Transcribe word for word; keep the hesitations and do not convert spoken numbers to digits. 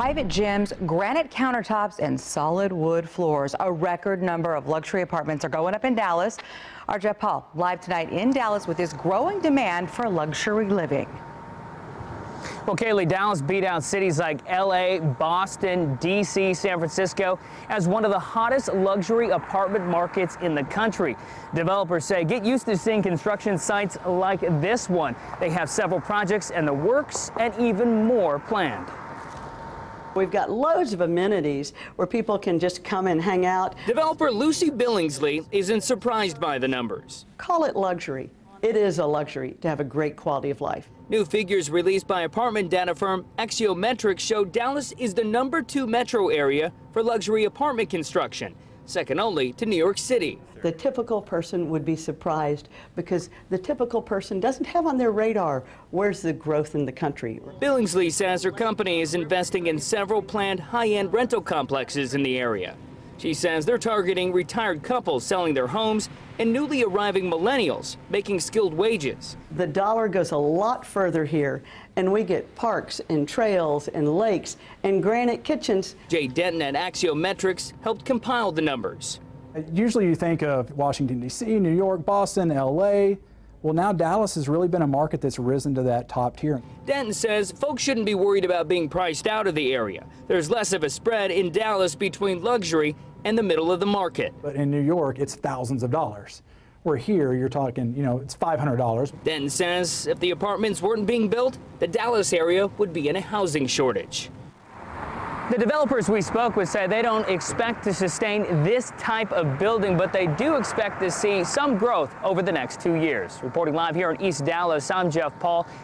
private gyms, granite countertops, and solid wood floors. A record number of luxury apartments are going up in Dallas. Our Jeff Paul live tonight in Dallas with this growing demand for luxury living. Well, Kaylee, Dallas beat out cities like L A, Boston, D C, San Francisco as one of the hottest luxury apartment markets in the country. Developers say get used to seeing construction sites like this one. They have several projects in the works and even more planned. We've got loads of amenities where people can just come and hang out. Developer Lucy Billingsley isn't surprised by the numbers. Call it luxury. It is a luxury to have a great quality of life. New figures released by apartment data firm Axiometrics show Dallas is the number two metro area for luxury apartment construction, second only to New York City. The typical person would be surprised because the typical person doesn't have on their radar where's the growth in the country. Billingsley says her company is investing in several planned high-end rental complexes in the area. She says they're targeting retired couples selling their homes and newly arriving millennials making skilled wages. The dollar goes a lot further here, and we get parks and trails and lakes and granite kitchens. Jay Denton at Axiometrics helped compile the numbers. Usually you think of Washington, D C, New York, Boston, L A. Well, now Dallas has really been a market that's risen to that top tier. Denton says folks shouldn't be worried about being priced out of the area. There's less of a spread in Dallas between luxury and the middle of the market. But in New York, it's thousands of dollars. Where here, you're talking, you know, it's five hundred dollars. Denton says if the apartments weren't being built, the Dallas area would be in a housing shortage. The developers we spoke with say they don't expect to sustain this type of building, but they do expect to see some growth over the next two years. Reporting live here in East Dallas, I'm Jeff Paul.